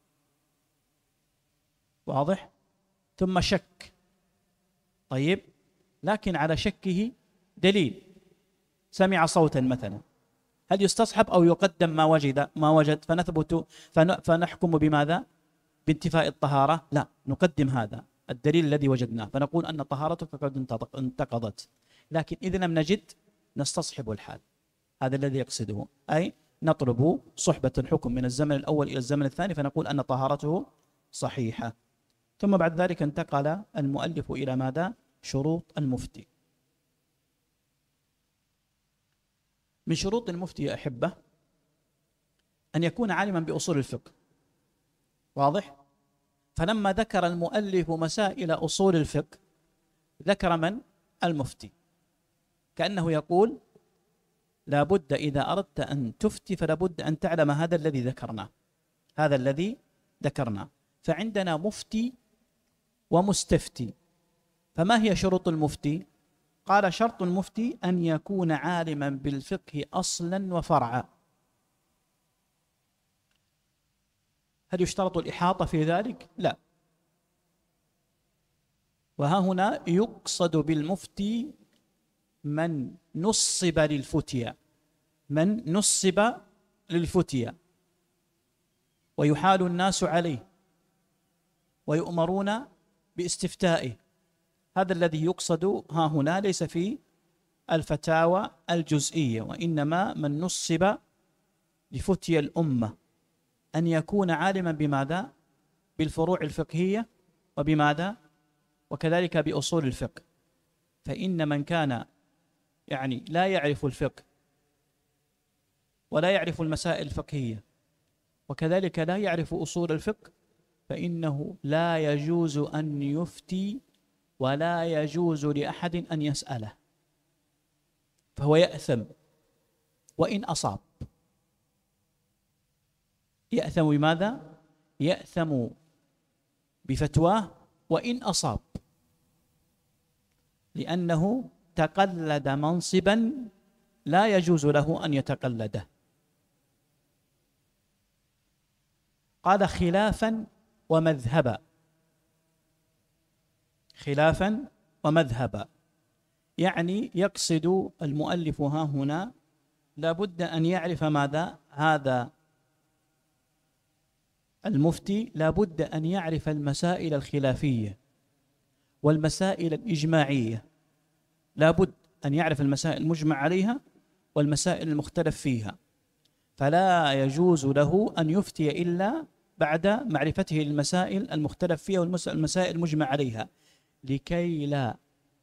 واضح، ثم شك، طيب لكن على شكه دليل، سمع صوتا مثلا، هل يستصحب أو يقدم ما وجد ما وجد فنثبت فنحكم بماذا؟ بانتفاء الطهارة؟ لا، نقدم هذا الدليل الذي وجدناه فنقول أن طهارتك قد انتقضت. لكن إذا لم نجد نستصحب الحال، هذا الذي يقصده، أي نطلب صحبة الحكم من الزمن الأول إلى الزمن الثاني فنقول أن طهارته صحيحة. ثم بعد ذلك انتقل المؤلف إلى ماذا؟ شروط المفتي. من شروط المفتي يا أحبة أن يكون عالما بأصول الفقه. واضح؟ فلما ذكر المؤلف مسائل أصول الفقه ذكر من؟ المفتي، كأنه يقول لا بد إذا أردت أن تفتي فلا بد أن تعلم هذا الذي ذكرناه، هذا الذي ذكرناه. فعندنا مفتي ومستفتي. فما هي شروط المفتي؟ قال شرط المفتي أن يكون عالما بالفقه أصلا وفرعا. هل يشترط الإحاطة في ذلك؟ لا. وها هنا يقصد بالمفتي من نصب للفتية، من نصب للفتية ويحال الناس عليه ويؤمرون باستفتائه، هذا الذي يقصد ها هنا، ليس في الفتاوى الجزئية، وإنما من نصب لفتية الأمة أن يكون عالما بماذا؟ بالفروع الفقهية وبماذا؟ وكذلك بأصول الفقه. فإن من كان يعني لا يعرف الفقه ولا يعرف المسائل الفقهية وكذلك لا يعرف أصول الفقه فإنه لا يجوز أن يفتي ولا يجوز لأحد أن يسأله، فهو يأثم وإن أصاب. يأثم بماذا؟ يأثم بفتواه وإن أصاب، لأنه تقلد منصبا لا يجوز له أن يتقلده. قال خلافا ومذهبا، خلافا ومذهبا، يعني يقصد المؤلف ها هنا لابد أن يعرف ماذا؟ هذا المفتي لابد أن يعرف المسائل الخلافية والمسائل الإجماعية، لابد أن يعرف المسائل المجمع عليها والمسائل المختلف فيها، فلا يجوز له أن يفتي إلا بعد معرفته للمسائل المختلف فيها والمسائل المجمع عليها، لكي لا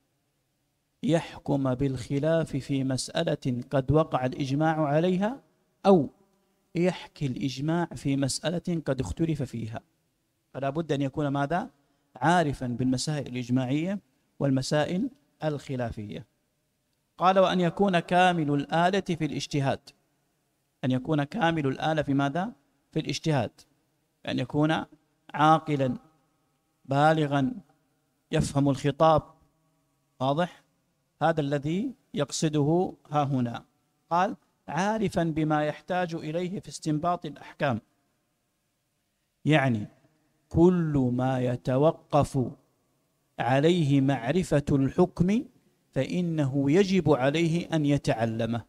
يحكم بالخلاف في مسألة قد وقع الإجماع عليها أو يحكي الإجماع في مسألة قد اختلف فيها. فلا بد أن يكون ماذا؟ عارفا بالمسائل الإجماعية والمسائل الخلافية. قال وأن يكون كامل الآلة في الاجتهاد، أن يكون كامل الآلة في ماذا؟ في الاجتهاد، أن يكون عاقلا بالغا يفهم الخطاب. واضح؟ هذا الذي يقصده ها هنا. قال عارفا بما يحتاج إليه في استنباط الأحكام، يعني كل ما يتوقف عليه معرفة الحكم فإنه يجب عليه أن يتعلمه.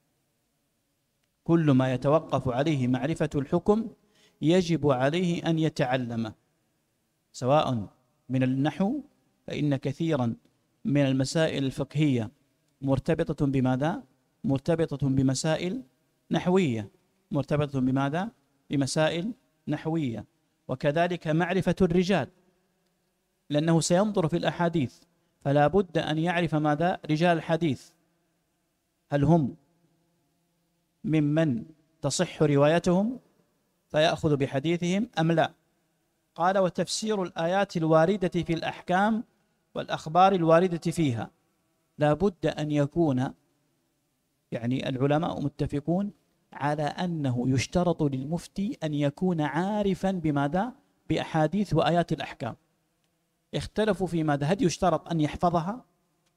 كل ما يتوقف عليه معرفة الحكم يجب عليه أن يتعلمه، سواء من النحو، فإن كثيرا من المسائل الفقهية مرتبطة بماذا؟ مرتبطة بمسائل نحوية، مرتبطة بماذا؟ بمسائل نحوية. وكذلك معرفة الرجال، لأنه سينظر في الأحاديث فلا بد أن يعرف ماذا؟ رجال الحديث، هل هم ممن تصح روايتهم فيأخذ بحديثهم أم لا؟ قال وتفسير الآيات الواردة في الأحكام والأخبار الواردة فيها، لا بد أن يكون يعني العلماء متفقون على أنه يشترط للمفتي أن يكون عارفا بماذا؟ بأحاديث وآيات الأحكام. اختلفوا في ماذا؟ هل يشترط أن يحفظها؟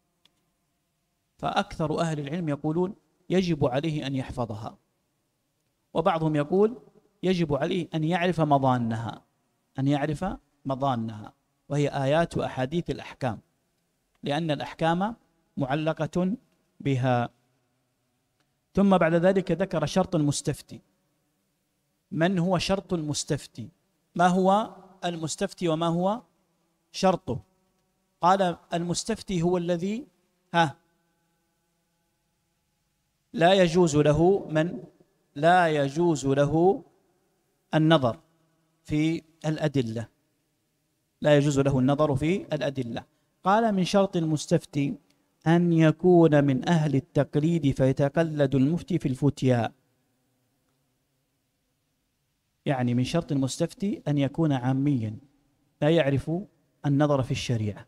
فأكثر أهل العلم يقولون يجب عليه أن يحفظها، وبعضهم يقول يجب عليه أن يعرف مضانها، أن يعرف مضانها وهي آيات وأحاديث الأحكام، لأن الأحكام معلقة بها. ثم بعد ذلك ذكر شرط المستفتي. من هو شرط المستفتي؟ ما هو المستفتي وما هو شرطه؟ قال المستفتي هو الذي ها لا يجوز له من لا يجوز له النظر في الأدلة، لا يجوز له النظر في الأدلة. قال من شرط المستفتي أن يكون من أهل التقليد فيتقلد المفتي في الفتيا. يعني من شرط المستفتي أن يكون عاميا لا يعرف النظر في الشريعة،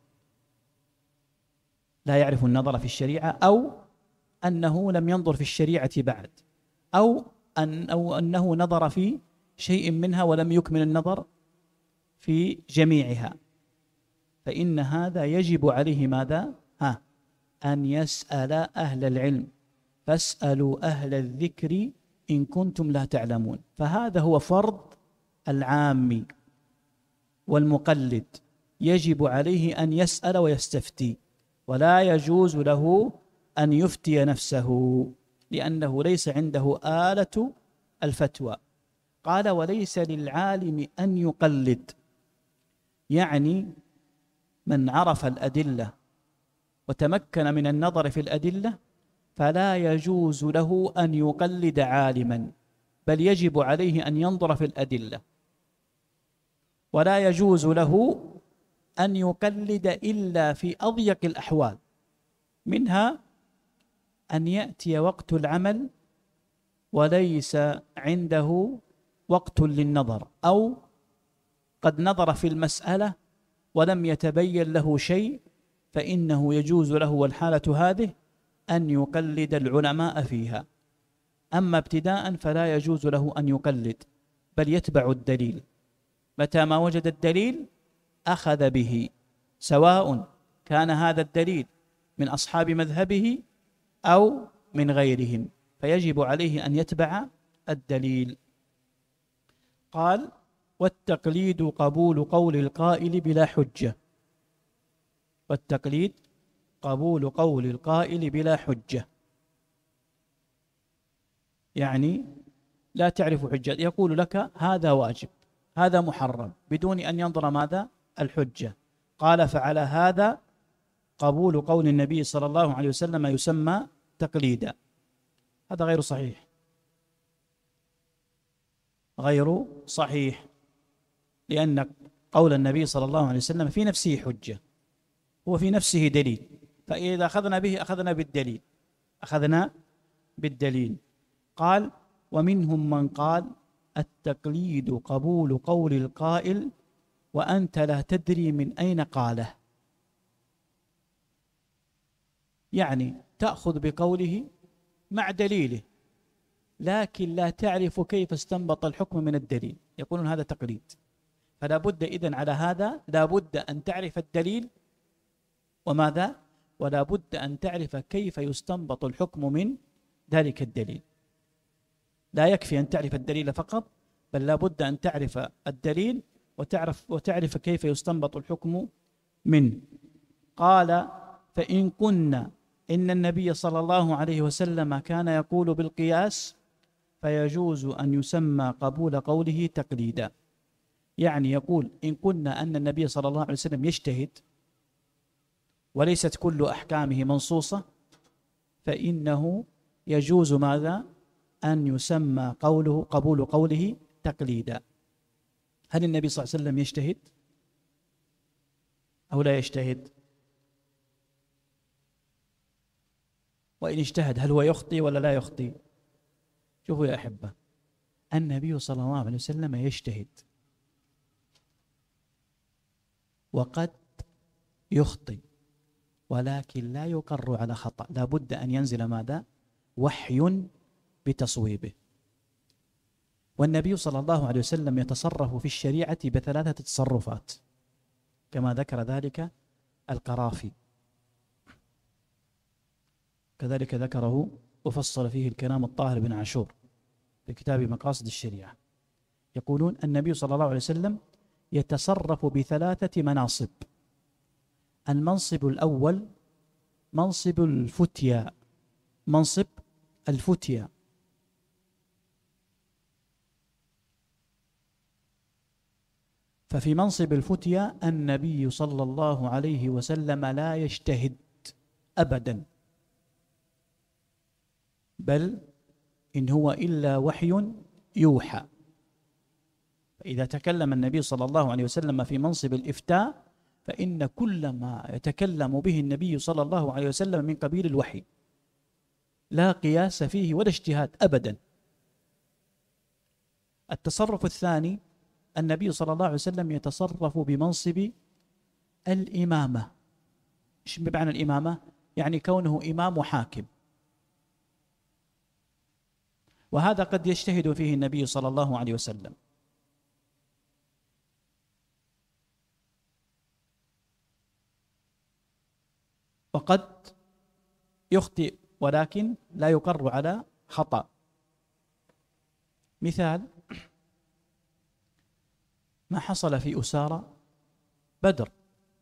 لا يعرف النظر في الشريعة، أو أنه لم ينظر في الشريعة بعد، أو أن أو أنه نظر في شيء منها ولم يكمل النظر في جميعها، فإن هذا يجب عليه ماذا؟ ها أن يسأل أهل العلم، فاسألوا أهل الذكر إن كنتم لا تعلمون. فهذا هو فرض العام والمقلد، يجب عليه أن يسأل ويستفتي، ولا يجوز له أن يفتي نفسه لأنه ليس عنده آلة الفتوى. قال وليس للعالم أن يقلد، يعني من عرف الأدلة وتمكن من النظر في الأدلة فلا يجوز له أن يقلد عالما، بل يجب عليه أن ينظر في الأدلة، ولا يجوز له أن يقلد إلا في أضيق الأحوال، منها أن يأتي وقت العمل وليس عنده وقت للنظر، أو قد نظر في المسألة ولم يتبين له شيء، فإنه يجوز له والحالة هذه أن يقلد العلماء فيها. أما ابتداء فلا يجوز له أن يقلد، بل يتبع الدليل، متى ما وجد الدليل أخذ به، سواء كان هذا الدليل من أصحاب مذهبه أو من غيرهم، فيجب عليه أن يتبع الدليل. قال والتقليد قبول قول القائل بلا حجة. والتقليد قبول قول القائل بلا حجة، يعني لا تعرف حجة، يقول لك هذا واجب هذا محرم بدون أن ينظر ماذا؟ الحجة. قال فعلى هذا قبول قول النبي صلى الله عليه وسلم يسمى تقليدا. هذا غير صحيح، غير صحيح، لأن قول النبي صلى الله عليه وسلم في نفسه حجة، هو في نفسه دليل، فإذا أخذنا به أخذنا بالدليل أخذنا بالدليل. قال ومنهم من قال التقليد قبول قول القائل وأنت لا تدري من أين قاله، يعني تأخذ بقوله مع دليله لكن لا تعرف كيف استنبط الحكم من الدليل، يقولون هذا تقليد. فلا بد إذن على هذا لا بد أن تعرف الدليل وماذا؟ ولا بد أن تعرف كيف يستنبط الحكم من ذلك الدليل. لا يكفي أن تعرف الدليل فقط، بل لا بد أن تعرف الدليل وتعرف, وتعرف كيف يستنبط الحكم منه. قال فإن كنا إن النبي صلى الله عليه وسلم كان يقول بالقياس فيجوز أن يسمى قبول قوله تقليدا، يعني يقول إن كنا أن النبي صلى الله عليه وسلم يجتهد وليست كل أحكامه منصوصة فإنه يجوز ماذا؟ أن يسمى قوله قبول قوله تقليدا. هل النبي صلى الله عليه وسلم يجتهد أو لا يجتهد؟ وإن اجتهد هل هو يخطي ولا لا يخطي؟ شوفوا يا أحبة، النبي صلى الله عليه وسلم يجتهد وقد يخطي، ولكن لا يقر على خطأ، لا بد أن ينزل ماذا؟ وحي بتصويبه. والنبي صلى الله عليه وسلم يتصرف في الشريعة بثلاثة تصرفات كما ذكر ذلك القرافي، كذلك ذكره وفصل فيه الكلام الطاهر بن عاشور في كتاب مقاصد الشريعة. يقولون النبي صلى الله عليه وسلم يتصرف بثلاثة مناصب. المنصب الأول منصب الفتيا، منصب الفتيا. ففي منصب الفتيا النبي صلى الله عليه وسلم لا يجتهد أبدا، بل إن هو إلا وحي يوحى. فإذا تكلم النبي صلى الله عليه وسلم في منصب الإفتاء فإن كل ما يتكلم به النبي صلى الله عليه وسلم من قبيل الوحي، لا قياس فيه ولا اجتهاد أبدا. التصرف الثاني، النبي صلى الله عليه وسلم يتصرف بمنصب الإمامة. إيش بمعنى الإمامة؟ يعني كونه إمام وحاكم، وهذا قد يجتهد فيه النبي صلى الله عليه وسلم. وقد يخطئ ولكن لا يقر على خطأ. مثال ما حصل في أسارى بدر،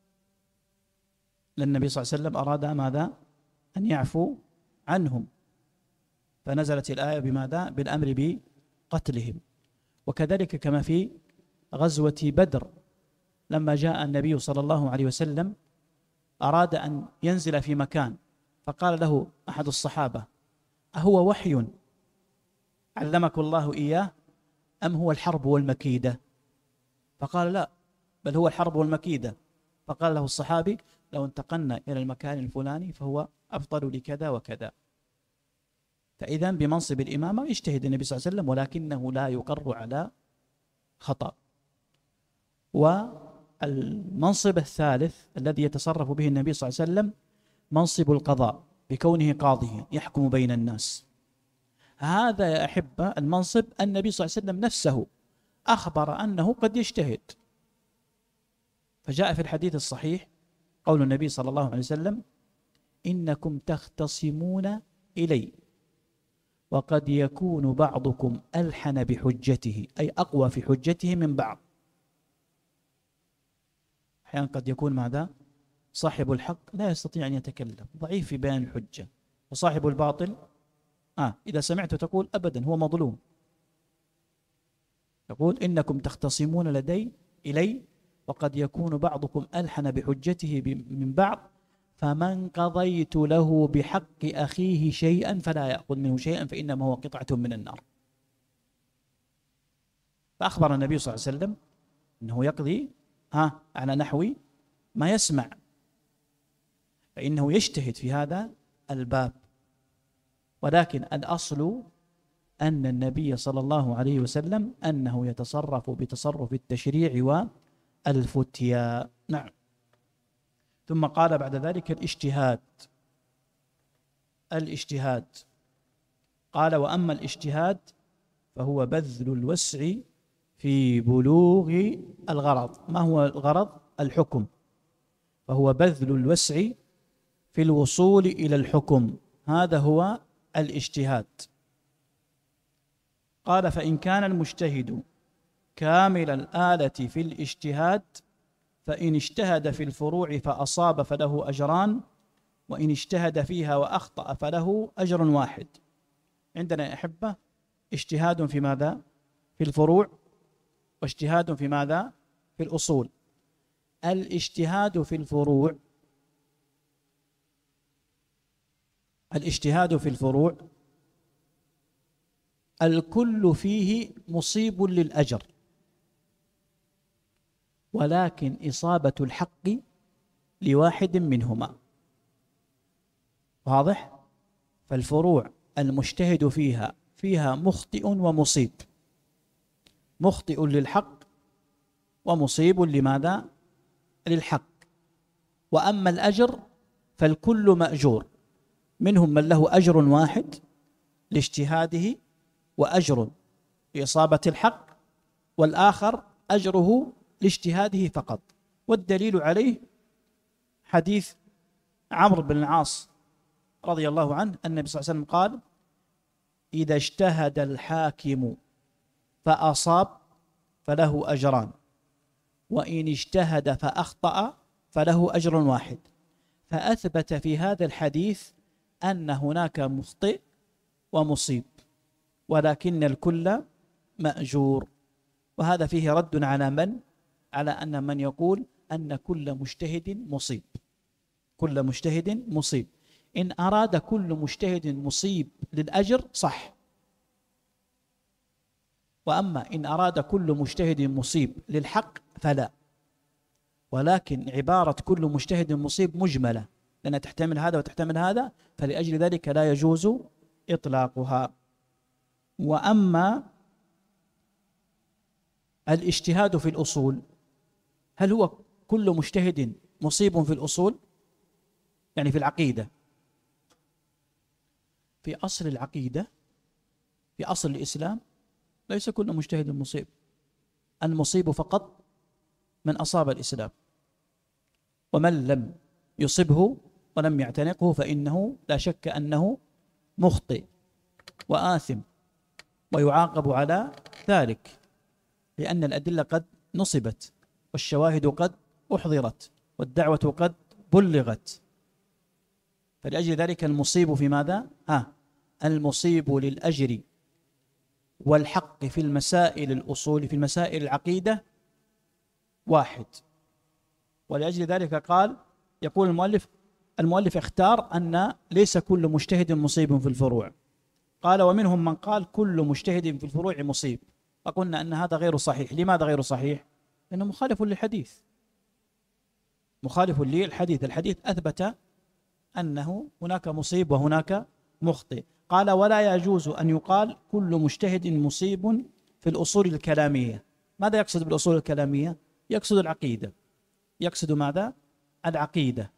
لأن النبي صلى الله عليه وسلم أراد ماذا؟ أن يعفو عنهم، فنزلت الآية بماذا؟ بالأمر بقتلهم. وكذلك كما في غزوة بدر لما جاء النبي صلى الله عليه وسلم أراد أن ينزل في مكان، فقال له أحد الصحابة: أهو وحي علمك الله إياه أم هو الحرب والمكيدة؟ فقال: لا، بل هو الحرب والمكيدة. فقال له الصحابي: لو انتقلنا إلى المكان الفلاني فهو أفضل لكذا وكذا. فإذا بمنصب الإمامة يجتهد النبي صلى الله عليه وسلم، ولكنه لا يقر على خطأ. والمنصب الثالث الذي يتصرف به النبي صلى الله عليه وسلم منصب القضاء، بكونه قاضيا يحكم بين الناس. هذا يا أحبة المنصب النبي صلى الله عليه وسلم نفسه أخبر أنه قد يجتهد. فجاء في الحديث الصحيح قول النبي صلى الله عليه وسلم: إنكم تختصمون إلي وقد يكون بعضكم ألحن بحجته، أي أقوى في حجته من بعض. أحيانا قد يكون ماذا؟ صاحب الحق لا يستطيع أن يتكلم، ضعيف في بيان الحجة، وصاحب الباطل آه إذا سمعته تقول أبدا هو مظلوم. يقول: إنكم تختصمون لدي إلي وقد يكون بعضكم ألحن بحجته من بعض، فمن قضيت له بحق أخيه شيئا فلا يأخذ منه شيئا فإنما هو قطعة من النار. فأخبر النبي صلى الله عليه وسلم أنه يقضي ها على نحو ما يسمع، فإنه يجتهد في هذا الباب. ولكن الأصل أن النبي صلى الله عليه وسلم أنه يتصرف بتصرف التشريع والفتيا. نعم. ثم قال بعد ذلك الاجتهاد. الاجتهاد قال: وأما الاجتهاد فهو بذل الوسع في بلوغ الغرض. ما هو الغرض؟ الحكم. فهو بذل الوسع في الوصول إلى الحكم، هذا هو الاجتهاد. قال: فإن كان المجتهد كامل الآلة في الاجتهاد فإن اجتهد في الفروع فأصاب فله أجران، وإن اجتهد فيها وأخطأ فله أجر واحد. عندنا يا أحبة اجتهاد في ماذا؟ في الفروع، واجتهاد في ماذا؟ في الأصول. الاجتهاد في الفروع الاجتهاد في الفروع الكل فيه مصيب للأجر، ولكن إصابة الحق لواحد منهما. واضح؟ فالفروع المجتهد فيها فيها مخطئ ومصيب، مخطئ للحق ومصيب لماذا؟ للحق. وأما الأجر فالكل مأجور، منهم من له أجر واحد لاجتهاده وأجر لإصابة الحق، والآخر أجره لاجتهاده فقط. والدليل عليه حديث عمرو بن العاص رضي الله عنه أن النبي صلى الله عليه وسلم قال: إذا اجتهد الحاكم فأصاب فله أجران، وإن اجتهد فأخطأ فله أجر واحد. فأثبت في هذا الحديث أن هناك مخطئ ومصيب، ولكن الكل مأجور. وهذا فيه رد على من؟ على أن من يقول أن كل مجتهد مصيب، كل مجتهد مصيب. إن أراد كل مجتهد مصيب للأجر صح، وأما إن أراد كل مجتهد مصيب للحق فلا. ولكن عبارة كل مجتهد مصيب مجملة، لأنها تحتمل هذا وتحتمل هذا، فلأجل ذلك لا يجوز إطلاقها. وأما الاجتهاد في الأصول، هل هو كل مجتهد مصيب في الأصول؟ يعني في العقيدة. في أصل العقيدة، في أصل الإسلام، ليس كل مجتهد مصيب. المصيب فقط من أصاب الإسلام، ومن لم يصبه ولم يعتنقه فإنه لا شك أنه مخطئ وآثم ويعاقب على ذلك، لأن الأدلة قد نصبت، والشواهد قد أحضرت، والدعوة قد بلغت. فلأجل ذلك المصيب في ماذا؟ ها المصيب للأجر والحق في المسائل الأصول، في المسائل العقيدة واحد. ولأجل ذلك قال، يقول المؤلف المؤلف اختار أن ليس كل مجتهد مصيب في الفروع. قال ومنهم من قال كل مجتهد في الفروع مصيب. فقلنا أن هذا غير صحيح. لماذا غير صحيح؟ لأنه مخالف للحديث، مخالف للحديث. الحديث أثبت أنه هناك مصيب وهناك مخطئ. قال ولا يجوز أن يقال كل مجتهد مصيب في الأصول الكلامية. ماذا يقصد بالأصول الكلامية؟ يقصد العقيدة. يقصد ماذا؟ العقيدة.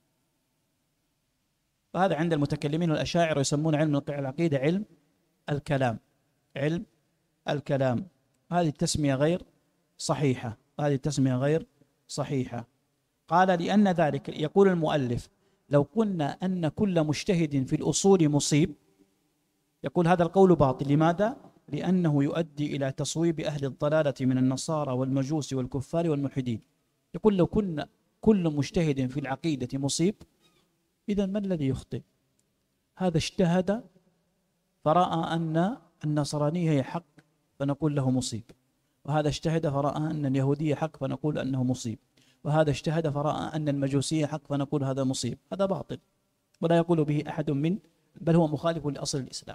وهذا عند المتكلمين والأشاعرة يسمون علم العقيدة علم الكلام، علم الكلام. هذه التسمية غير صحيحة، هذه التسمية غير صحيحة. قال لأن ذلك، يقول المؤلف لو قلنا أن كل مجتهد في الأصول مصيب، يقول هذا القول باطل. لماذا؟ لأنه يؤدي إلى تصويب أهل الضلالة من النصارى والمجوس والكفار والملحدين. يقول لو كنا كل مجتهد في العقيدة مصيب، إذا ما الذي يخطئ؟ هذا اجتهد فرأى أن النصرانية هي حق فنقول له مصيب، وهذا اجتهد فرأى أن اليهودية حق فنقول أنه مصيب، وهذا اجتهد فرأى أن المجوسية حق فنقول هذا مصيب. هذا باطل ولا يقول به أحد من، بل هو مخالف لأصل الإسلام.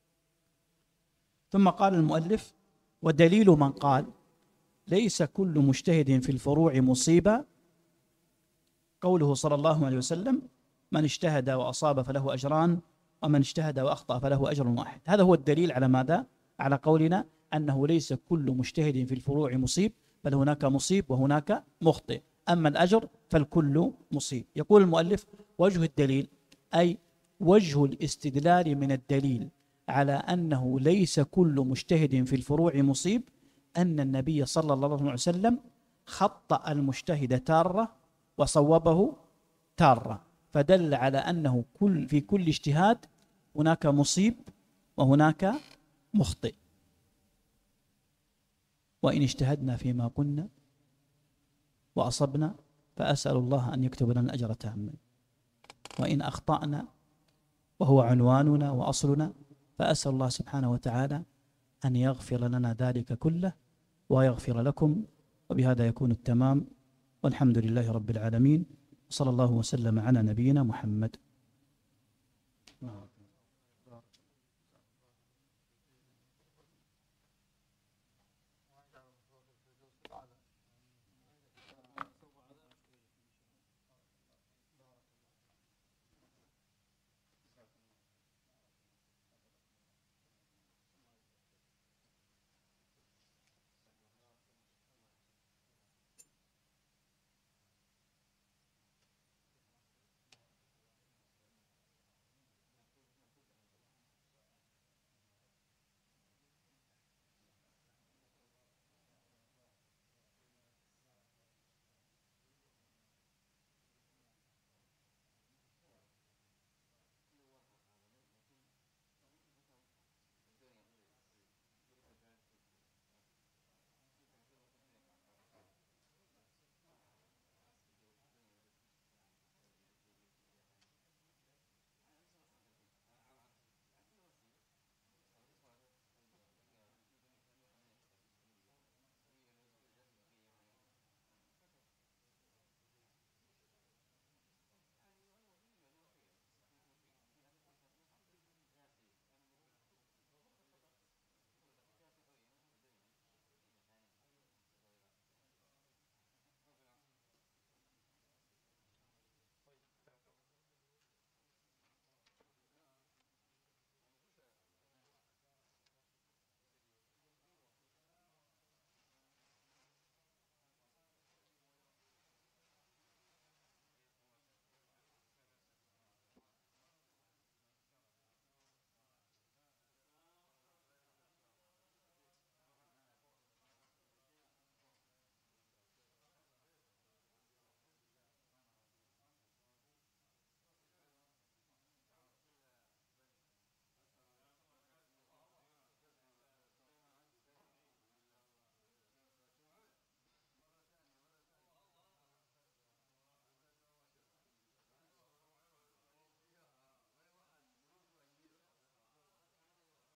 ثم قال المؤلف ودليل من قال ليس كل مجتهد في الفروع مصيبة قوله صلى الله عليه وسلم من اجتهد وأصاب فله أجران، ومن اجتهد وأخطأ فله أجر واحد. هذا هو الدليل على ماذا؟ على قولنا أنه ليس كل مجتهد في الفروع مصيب، بل هناك مصيب وهناك مخطئ، أما الأجر فالكل مصيب. يقول المؤلف وجه الدليل، أي وجه الاستدلال من الدليل على أنه ليس كل مجتهد في الفروع مصيب، أن النبي صلى الله عليه وسلم خطأ المجتهد تارة وصوبه تارة، فدل على أنه كل في كل اجتهاد هناك مصيب وهناك مخطئ. وإن اجتهدنا فيما قلنا وأصبنا فأسأل الله أن يكتب لنا الأجر تاما، وإن أخطأنا وهو عنواننا وأصلنا فأسأل الله سبحانه وتعالى أن يغفر لنا ذلك كله ويغفر لكم. وبهذا يكون التمام، والحمد لله رب العالمين، وصلى الله وسلم على نبينا محمد.